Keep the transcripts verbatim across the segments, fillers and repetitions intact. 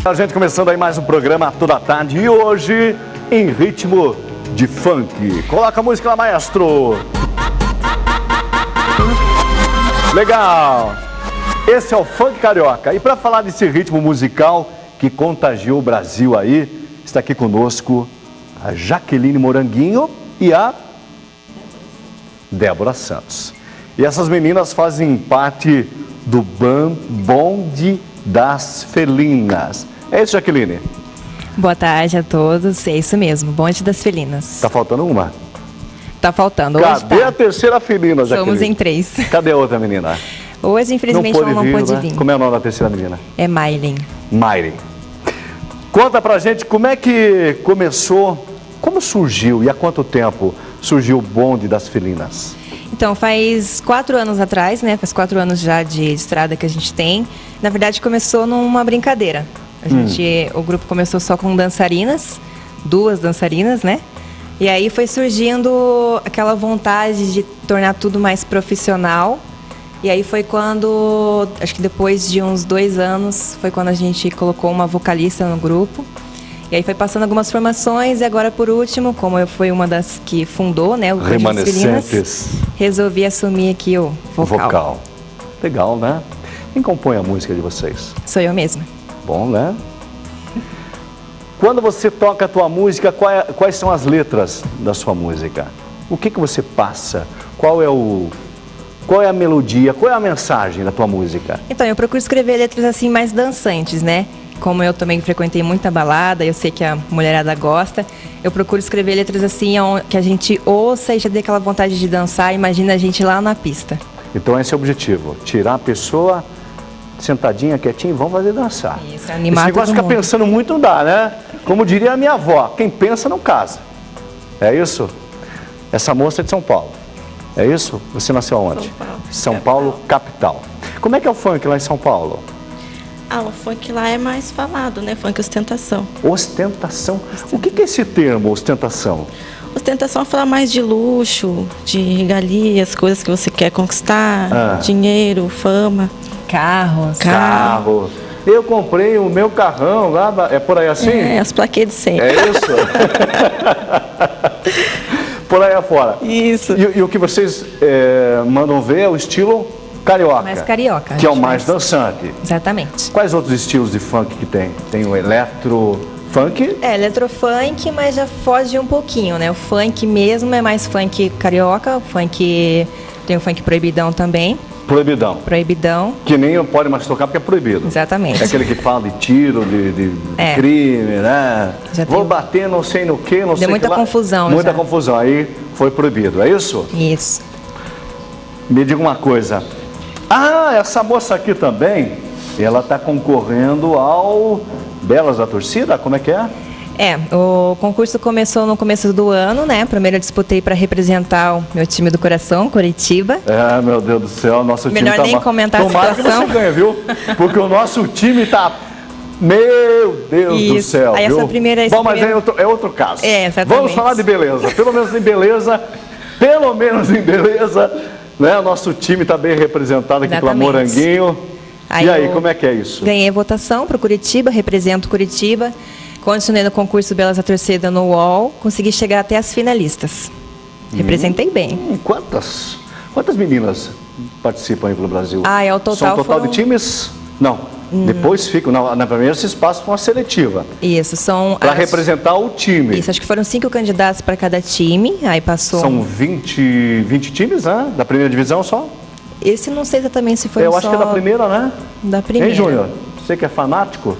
A gente começando aí mais um programa toda a tarde e hoje em ritmo de funk. Coloca a música lá, maestro. Legal. Esse é o funk carioca. E para falar desse ritmo musical que contagiou o Brasil aí, está aqui conosco a Jaqueline Moranguinho e a Débora Santos. E essas meninas fazem parte do Bonde das Felinas. É isso, Jaqueline? Boa tarde a todos, é isso mesmo, Bonde das Felinas. Tá faltando uma? Tá faltando. Cadê hoje tá. a terceira felina, Jaqueline? Somos em três. Cadê a outra menina? Hoje, infelizmente, não ela não vir, pôde né? vir. Como é o nome da terceira menina? É Maylin. Maylin. Conta pra gente como é que começou, como surgiu e há quanto tempo surgiu o Bonde das Felinas? Então, faz quatro anos atrás, né? Faz quatro anos já de estrada que a gente tem. Na verdade, começou numa brincadeira. A gente, hum. O grupo começou só com dançarinas, duas dançarinas, né? E aí foi surgindo aquela vontade de tornar tudo mais profissional. E aí foi quando, acho que depois de uns dois anos, foi quando a gente colocou uma vocalista no grupo. E aí foi passando algumas formações e agora, por último, como eu fui uma das que fundou, né, o Bonde das Felinas, resolvi assumir aqui o vocal. Vocal. Legal, né? Quem compõe a música de vocês? Sou eu mesma. Bom, né? Quando você toca a tua música, qual é, quais são as letras da sua música? O que que você passa? Qual é o... Qual é a melodia? Qual é a mensagem da tua música? Então, eu procuro escrever letras assim mais dançantes, né? Como eu também frequentei muita balada, eu sei que a mulherada gosta, eu procuro escrever letras assim que a gente ouça e já dê aquela vontade de dançar, imagina a gente lá na pista. Então esse é o objetivo, tirar a pessoa sentadinha, quietinha e vamos fazer dançar. Isso, animar todo mundo. Esse negócio de ficar pensando muito não dá, né? Como diria a minha avó, quem pensa não casa. É isso? Essa moça é de São Paulo. É isso? Você nasceu onde? São Paulo. São Paulo, capital. Como é que é o funk lá em São Paulo? Ah, o funk lá é mais falado, né? Funk ostentação. Ostentação? O que é esse termo, ostentação? Ostentação é falar mais de luxo, de regalias, coisas que você quer conquistar, ah. dinheiro, fama. Carros. Carro. Eu comprei o meu carrão lá, é por aí assim? É, as plaquetas de sempre. É isso? Por aí afora. Isso. E, e o que vocês é, mandam ver é o estilo carioca. Mais carioca. Que é o mais dançante. Exatamente. Quais outros estilos de funk que tem? Tem o eletro funk? É, eletrofunk, mas já foge um pouquinho, né? O funk mesmo é mais funk carioca, o funk... Tem o funk proibidão também. Proibidão. Proibidão. Que nem pode mais tocar porque é proibido. Exatamente. É aquele que fala de tiro, de, de é. crime, né? Já Vou tem... bater não sei no que, não Deu sei muita que lá. confusão. Muita já. confusão. Aí foi proibido, é isso? Isso. Me diga uma coisa. Ah, essa moça aqui também, ela está concorrendo ao Belas da Torcida? Como é que é? É, o concurso começou no começo do ano, né? Primeiro eu disputei para representar o meu time do coração, Coritiba. É, meu Deus do céu, nosso time Melhor tá... nem mal... comentar Tomara a situação. que você ganhe, viu? Porque o nosso time tá... Meu Deus Isso. do céu, aí viu? Essa primeira, essa Bom, mas primeira... é, outro, é outro caso. É, exatamente. Vamos falar de beleza. Pelo menos em beleza, pelo menos em beleza, né? O nosso time está bem representado aqui pela Moranguinho. Aí e aí, como é que é isso? Ganhei a votação para o Curitiba, represento Curitiba. Continuei no concurso Belas da Torcida no U O L, consegui chegar até as finalistas. Representei hum, bem. Quantas, quantas meninas participam aí pelo Brasil? Ah, é o total. São um total foram... de times? Não. Hum. Depois ficam, na, na primeira se passa para uma seletiva. Isso, são... Para as... representar o time. Isso, acho que foram cinco candidatos para cada time, aí passou... São vinte, vinte times, né? Da primeira divisão só? Esse não sei exatamente se foi Eu só... acho que é da primeira, né? Da primeira. Hein, Júnior? Você que é fanático?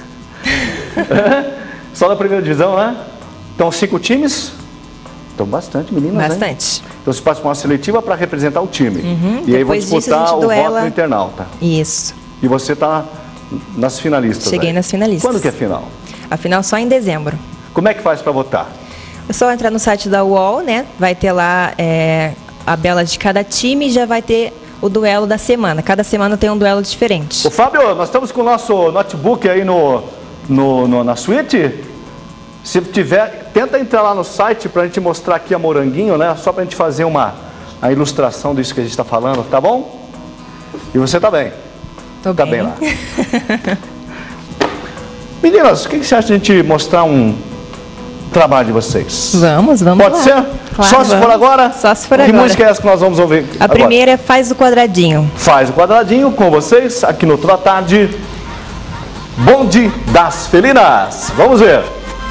Só da primeira divisão, né? Então, cinco times? Então, bastante, meninas, Bastante. Hein? Então, você passa para uma seletiva para representar o time. Uhum. E aí vão disputar disso, o duela... voto do internauta. Isso. E você está nas finalistas. Cheguei aí. nas finalistas. Quando que é a final? A final só em dezembro. Como é que faz para votar? É só entrar no site da U O L, né? Vai ter lá é, a bela de cada time e já vai ter o duelo da semana. Cada semana tem um duelo diferente. Ô, Fábio, nós estamos com o nosso notebook aí no, no, no, na suíte. Se tiver, tenta entrar lá no site para a gente mostrar aqui a Moranguinho, né? Só para a gente fazer uma a ilustração disso que a gente está falando, tá bom? E você tá bem? Tô tá bem. bem lá. Meninas, o que você acha de a gente mostrar um trabalho de vocês? Vamos, vamos Pode lá. ser? Claro, Só se vamos. for agora? Só se for que agora. Que música é essa que nós vamos ouvir A agora? primeira é Faz o Quadradinho. Faz o Quadradinho com vocês, aqui no Toda Tarde. Bonde das Felinas. Vamos ver.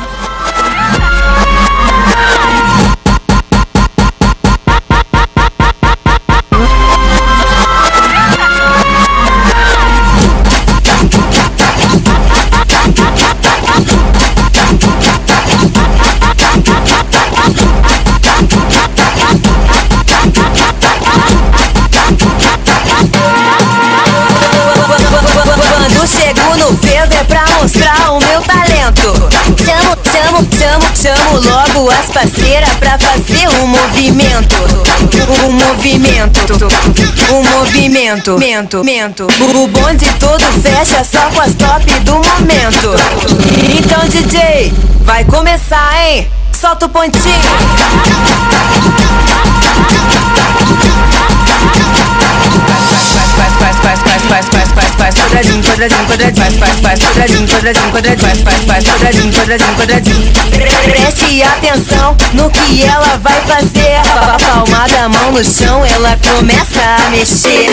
Mostrar o meu talento. Chamo, chamo, chamo, chamo logo as parceiras pra fazer um movimento. Um movimento, um movimento, mento, mento. O bonde todo fecha só com as top do momento. Então D J, vai começar, hein? Solta o pontinho. Faz, faz, faz, faz, faz, faz, faz, faz, quadradinho, quadradinho, quadradinho, faz, faz, faz, quadradinho, quadradinho, quadradinho, faz, faz, faz, quadradinho, quadradinho, quadradinho. Preste atenção no que ela vai fazer. A palma da mão no chão, ela começa a mexer.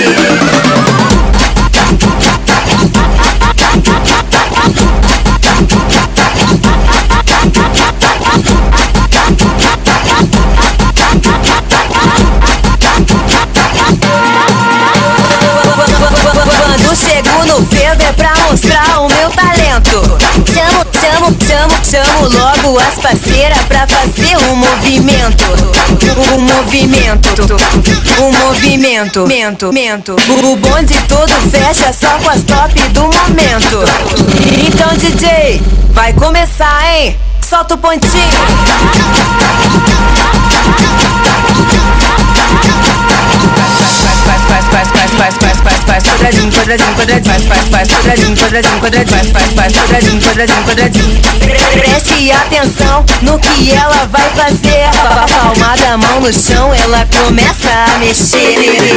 Quando chego no fervo é pra mostrar o meu talento. Chamo, chamo, chamo, chamo logo as parceiras pra fazer um movimento. Um movimento, um movimento, mento, mento. O bonde todo fecha só com as top do momento. Então D J, vai começar, hein? Solta o pontinho. Faz, faz, faz, faz, faz, faz, faz, faz, quadradinho, quadradinho, quadradinho, faz, faz, faz, quadradinho, quadradinho, quadradinho, faz, faz, faz, quadradinho, quadradinho, quadradinho. Preste atenção no que ela vai fazer. A palma da mão no chão, ela começa a mexer.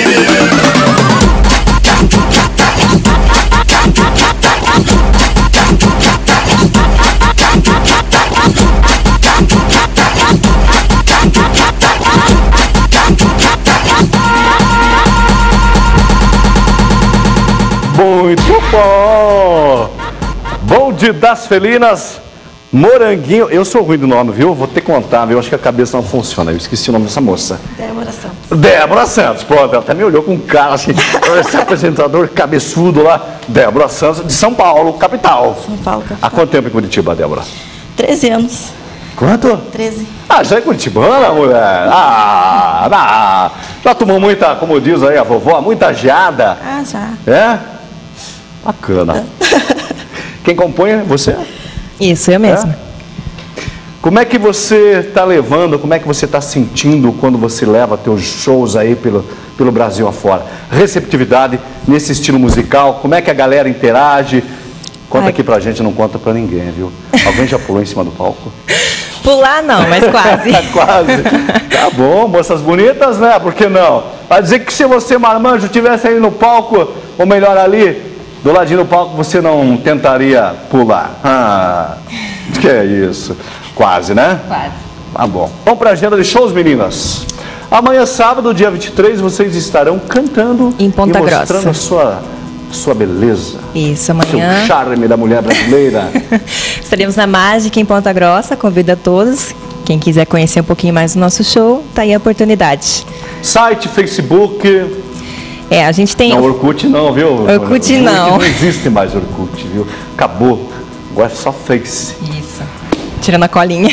Muito bom! Bonde das Felinas, Moranguinho. Eu sou ruim do nome, viu? Vou ter que contar, viu? Acho que a cabeça não funciona. Eu esqueci o nome dessa moça. Débora Santos. Débora Santos. Pronto, ela até me olhou com um cara assim, esse apresentador cabeçudo lá. Débora Santos, de São Paulo, capital. São Paulo, capital. Há quanto tempo em Curitiba, Débora? treze anos. Quanto? treze. Ah, já é curitibana, mulher? Ah, ah, já tomou muita, como diz aí a vovó, muita geada? Ah, já. É? Bacana. Quem compõe é você? Isso, eu mesma. É? Como é que você está levando, como é que você está sentindo quando você leva teus shows aí pelo, pelo Brasil afora? Receptividade nesse estilo musical, como é que a galera interage? Conta Ai. aqui pra gente, não conta pra ninguém, viu? Alguém já pulou em cima do palco? Pular não, mas quase. Quase. Tá bom, moças bonitas, né? Por que não? Vai dizer que se você, marmanjo, estivesse aí no palco, ou melhor ali, do ladinho do palco, você não tentaria pular. Ah, que é isso? Quase, né? Quase. Tá bom. Vamos pra agenda de shows, meninas. Amanhã, sábado, dia vinte e três, vocês estarão cantando Em Ponta e mostrando Grossa. a sua, sua beleza. Isso, Seu amanhã charme da mulher brasileira. estaremos na Mágica em Ponta Grossa, convido a todos. Quem quiser conhecer um pouquinho mais do nosso show, tá aí a oportunidade. Site, Facebook. É, a gente tem... Não, Orkut não, viu? Orkut não. Não existe mais Orkut, viu? Acabou. Agora é só Face. Isso. Tirando a colinha.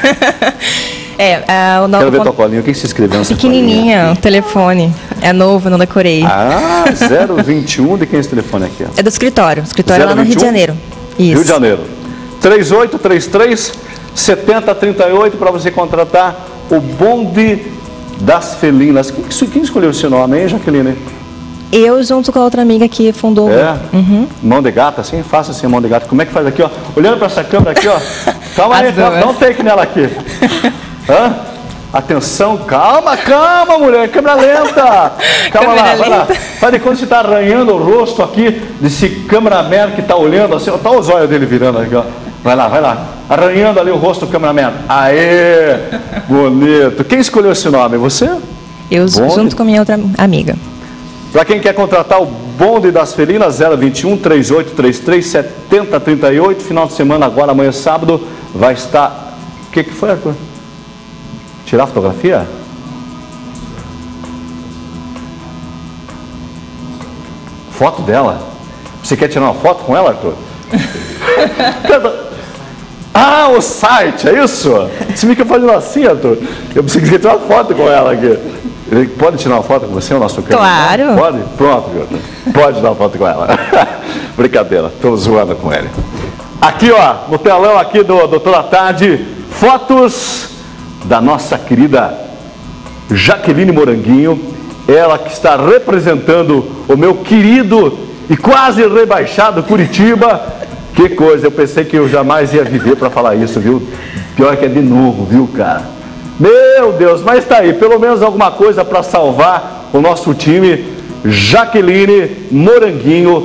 é, a, o novo... Quero ver tua colinha. O que você escreveu nessa Pequenininha, o telefone. É novo, não decorei. Ah, zero vinte e um. De quem é esse telefone aqui? É do escritório. O escritório é lá no Rio de Janeiro. Isso. Rio de Janeiro. três oito três três, sete zero três oito para você contratar o Bonde das Felinas. Quem, quem escolheu esse nome, hein, Jaqueline? Eu junto com a outra amiga que fundou. É? Uhum. Mão de gata, assim? Faça assim, mão de gata. Como é que faz aqui, ó? Olhando para essa câmera aqui, ó. Calma aí, As dá duas. dá um take nela aqui. Hã? Atenção, calma, calma, mulher, câmera lenta. Calma lá, vai lá. Faz de conta que você está arranhando o rosto aqui desse cameraman que está olhando assim. Tá o zóio dele virando aqui, ó. Vai lá, vai lá. Arranhando ali o rosto do cameraman. Aê, bonito. Quem escolheu esse nome? Você? Eu, Bonde? junto com minha outra amiga. Para quem quer contratar o Bonde das Felinas, zero vinte e um, trinta e oito, trinta e três, setenta, trinta e oito. Final de semana, agora, amanhã, sábado, vai estar... O que, que foi, Arthur? Tirar fotografia? Foto dela? Você quer tirar uma foto com ela, Arthur? Ah, o site, é isso? Você fica fazendo assim, Arthur? Eu preciso tirar uma foto com ela aqui. Ele pode tirar uma foto com você, o nosso câmera? Claro. Pode? Pronto, Arthur. Pode tirar uma foto com ela. Brincadeira, estou zoando com ele. Aqui, ó, no telão aqui do Doutor à Tarde, fotos da nossa querida Jaqueline Moranguinho, ela que está representando o meu querido e quase rebaixado Curitiba. Que coisa, eu pensei que eu jamais ia viver para falar isso, viu? Pior que é de novo, viu, cara? Meu Deus, mas tá aí, pelo menos alguma coisa para salvar o nosso time. Jaqueline Moranguinho,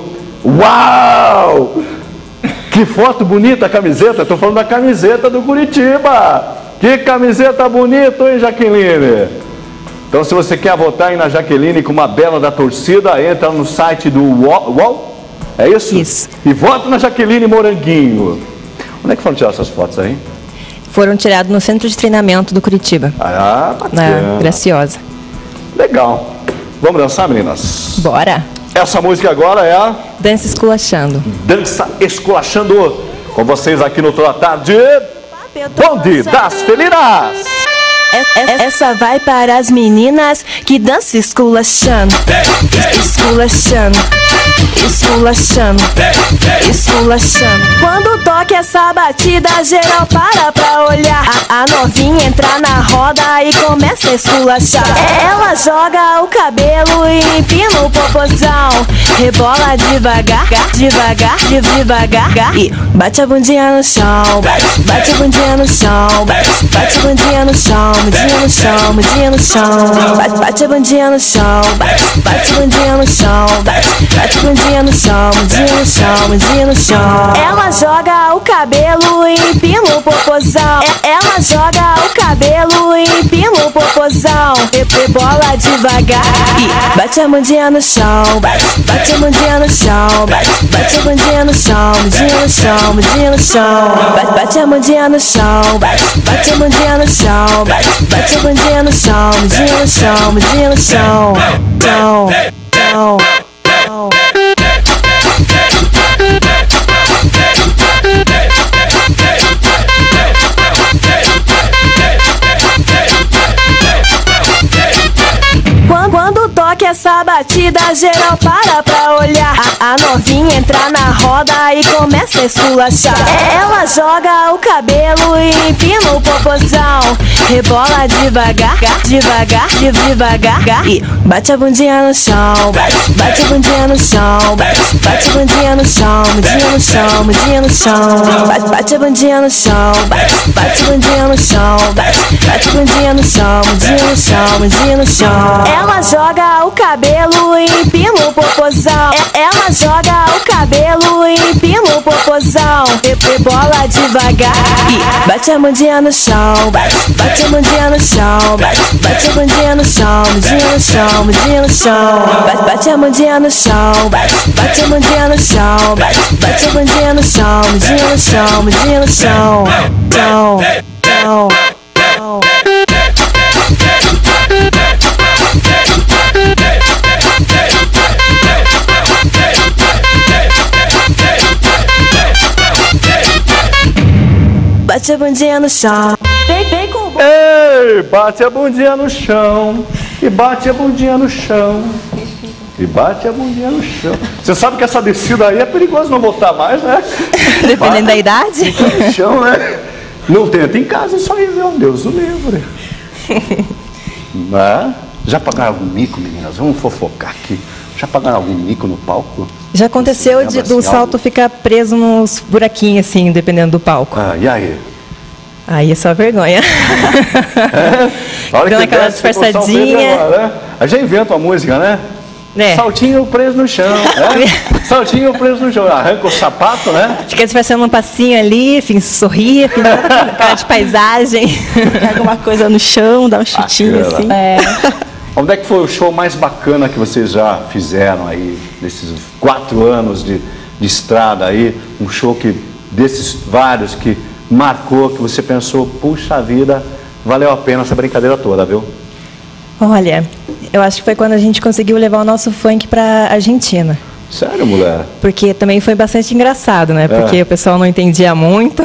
uau! Que foto bonita a camiseta, estou falando da camiseta do Curitiba. Que camiseta bonita, hein, Jaqueline? Então, se você quer votar aí na Jaqueline com uma bela da torcida, entra no site do U O L, é isso? Isso. E vota na Jaqueline Moranguinho. Onde é que foram tirar essas fotos aí? Foram tirados no centro de treinamento do Curitiba. Ah, bacana. Na Graciosa. Legal. Vamos dançar, meninas? Bora. Essa música agora é a Dança Esculachando. Dança Esculachando. Com vocês aqui no Toda Tarde. Bonde das Felinas. Essa vai para as meninas que dançam esculachando, esculachando, esculachando, esculachando. Quando toca essa batida, geral para pra olhar. A, a novinha entra na roda e começa a esculachar. Ela joga o cabelo e empina o popozão. Rebola devagar, devagar, devagar. E bate a bundinha no chão, bate, bate a bundinha no chão, bate, bate a bundinha no chão. Bundinha no chão, bundinha no chão, bate, bate a bundinha no chão, bate, bate a bundinha no chão, bate, bate a bundinha no chão, bundinha no chão, bundinha no chão. Ela joga o cabelo e empina o popozão. Ela joga o cabelo e empina o popozão. Rebola devagar e bate a bundinha no chão, bate, bate a bundinha no chão, bate, bate a bundinha no chão, bundinha no chão, bundinha no chão, bate, bate a bundinha no chão, bate, bate a bundinha no chão, bate, bate a bundinha no chão, bundinha no chão, bundinha no chão, chão, chão, chão. Quando toca essa batida, geral para pra olhar. A, a novinha entra na roda e começa a esculachar. Ela joga o cabelo e empina o popozão. Rebola devagar, devagar, devagar. E bate a bundinha no chão, bate, bate a bundinha no chão, bate, bate a bundinha no chão, bundinha no chão, bundinha no chão. Bate, bate a bundinha no chão, bate, bate a bundinha no chão, bate, bate a bundinha no chão, bundinha no chão, bundinha no chão. Ela joga o cabelo e empina o popozão. Ela joga o cabelo e empina o popozão. Rebola devagar e bate a bundinha no chão, bate, bate a bundinha no chão, bate, bate a bundinha no chão, bundinha no chão, bundinha no chão. Bate, bate a bundinha no chão, bate, bate a bundinha no chão, bate, bate a bundinha no chão, bundinha no chão, bundinha no chão, chão, chão, chão. Bate a bundinha no chão. Vem, vem com o... Ei, bate a bundinha no chão. E bate a bundinha no chão. E bate a bundinha no chão. Você sabe que essa descida aí é perigoso não voltar mais, né? Dependendo bate da idade. No chão, né? Não tenta em casa isso aí, meu Deus o livre. Né? Já pagaram algum mico, meninas? Vamos fofocar aqui. Já pagaram algum mico no palco? Já aconteceu de, do salto ficar preso nos buraquinhos, assim, dependendo do palco. Ah, e aí? Aí é só vergonha. É? dando aquela disfarçadinha. Né? A gente inventa uma música, né? É. Saltinho preso no chão, né? Saltinho preso no chão. Arranca o sapato, né? Fica disfarçando um passinho ali, enfim, sorria, cara de paisagem. Pega alguma coisa no chão, dá um chutinho Aquela. assim. É. Onde é que foi o show mais bacana que vocês já fizeram aí, nesses quatro anos de, de estrada aí? Um show que, desses vários que marcou, que você pensou, puxa vida, valeu a pena essa brincadeira toda, viu? Olha, eu acho que foi quando a gente conseguiu levar o nosso funk para Argentina. Sério, mulher? Porque também foi bastante engraçado, né? Porque é. o pessoal não entendia muito.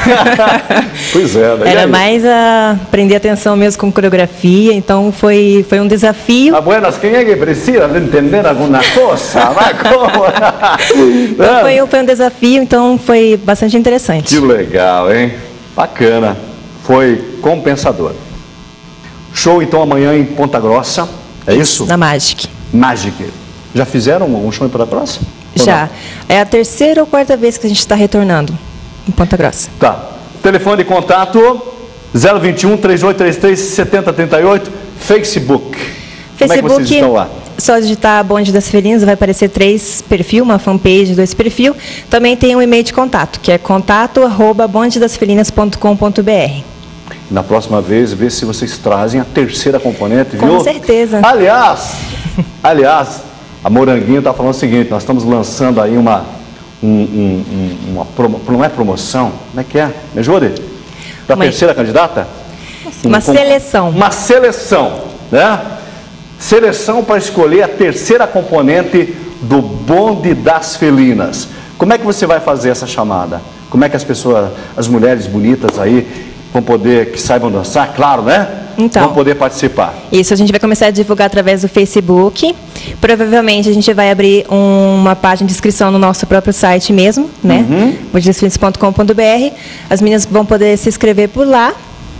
Pois é. Né? Era mais a prender atenção mesmo com coreografia, então foi, foi um desafio. Ah, buenas, quem é que precisa de entender alguma coisa? Mas como? Então, foi, foi um desafio, então foi bastante interessante. Que legal, hein? Bacana. Foi compensador. Show, então, amanhã em Ponta Grossa, é isso? Na Magic. Magic. Já fizeram um show em Ponta Grossa? Já. É a terceira ou quarta vez que a gente está retornando em Ponta Grossa. Tá. Telefone de contato zero vinte e um, três oito três três, sete zero três oito. Facebook. Facebook. Como é que vocês estão lá? Só digitar Bonde das Felinas, vai aparecer três perfis, uma fanpage, dois perfis. Também tem um e-mail de contato, que é contato arroba bonde das felinas ponto com ponto br. Na próxima vez, ver se vocês trazem a terceira componente, viu? Com certeza. Aliás, aliás, a Moranguinho está falando o seguinte, nós estamos lançando aí uma, um, um, uma promo, não é promoção, como é que é? Me ajude? Para a terceira candidata? Uma um, seleção. Uma seleção, né? Seleção para escolher a terceira componente do Bonde das Felinas. Como é que você vai fazer essa chamada? Como é que as pessoas, as mulheres bonitas aí, vão poder, que saibam dançar, claro, né? Então, vão poder participar. Isso, a gente vai começar a divulgar através do Facebook. Provavelmente a gente vai abrir um, uma página de inscrição no nosso próprio site mesmo, né? Uhum. bonde das felinas ponto com ponto br. As meninas vão poder se inscrever por lá.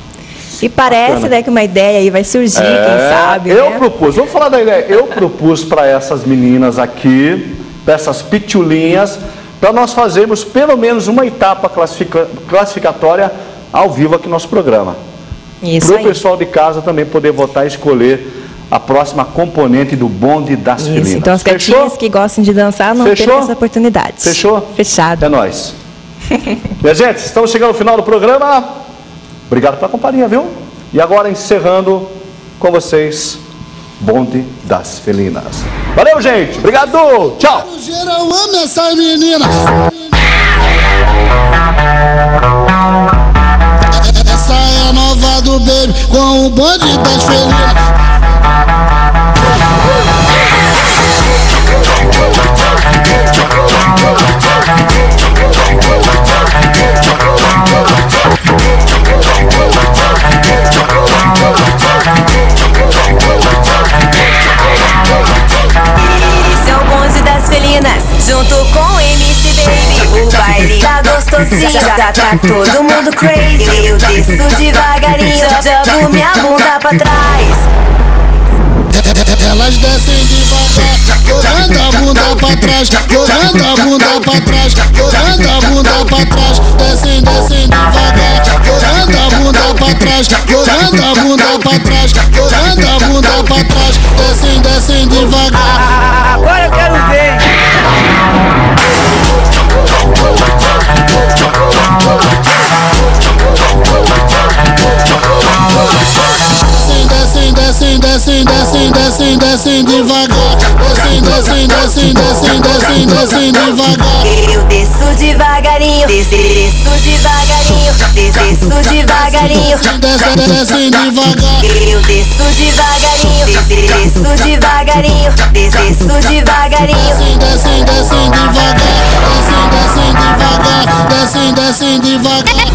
E parece, né, que uma ideia aí vai surgir, é, quem sabe. Eu né? propus, vamos falar da ideia. Eu propus para essas meninas aqui, para essas pitulinhas, para nós fazermos pelo menos uma etapa classifica, classificatória ao vivo aqui no nosso programa. Para o pessoal de casa também poder votar e escolher a próxima componente do Bonde das Felinas. Isso, então as gatinhas que gostam de dançar não Fechou? percam essa oportunidade. Fechou? Fechado. É nóis. Minha gente, estamos chegando ao final do programa. Obrigado pela companhia, viu? E agora encerrando com vocês, Bonde das Felinas. Valeu, gente. Obrigado. Tchau. Eu amo essa menina. Essa é a nova do baby com o Bonde das Felinas. Esse é o Bonde das Felinas, junto com M C Baby. O baile tá gostosinho, já tá todo mundo crazy. Eu desço devagarinho, jogo minha bunda pra trás. Elas descem devagar, jogando a bunda pra trás, jogando a bunda pra trás, jogando a bunda pra trás. Descem, descem devagar, jogando a bunda pra trás, jogando a bunda pra trás, jogando a bunda pra trás. Descem, descem devagar. Agora eu quero ver. Descem, descem, descem, descem, descem, descem devagar. Descem, descem, descem, descem, descem, descem devagar. Eu desço devagarinho, desço, desço devagarinho, desço devagarinho. Descem, descem devagar. Eu desço devagarinho, desço, desço devagarinho, desço devagarinho. Descem, descem, descem devagar. Descem, descem devagar. Descem, descem devagar.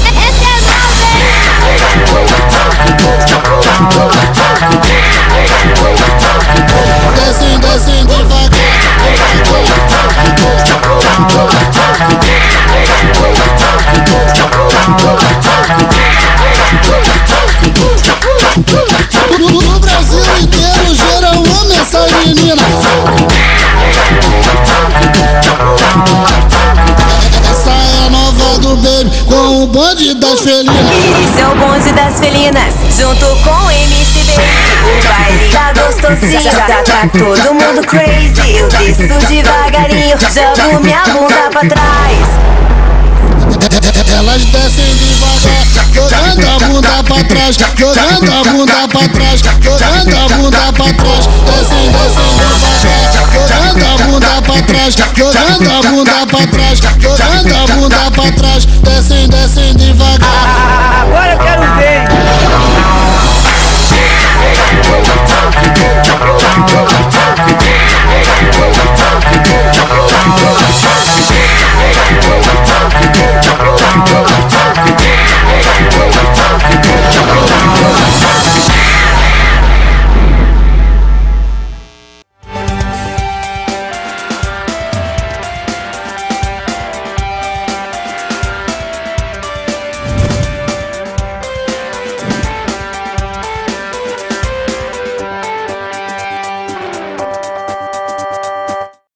Descem, descem devagar. No Brasil inteiro geral ama essa menina. bonde das felinas. Esse é o bonde das felinas, junto com M C Baby. O baile tá gostosinho, tá, tá todo mundo crazy. Eu desço devagarinho, jogo minha bunda pra trás. Elas descem devagar, jogando a bunda pra trás, jogando a bunda pra trás, jogando a bunda pra trás. Descem, descem devagar, jogando a bunda pra trás, jogando a bunda pra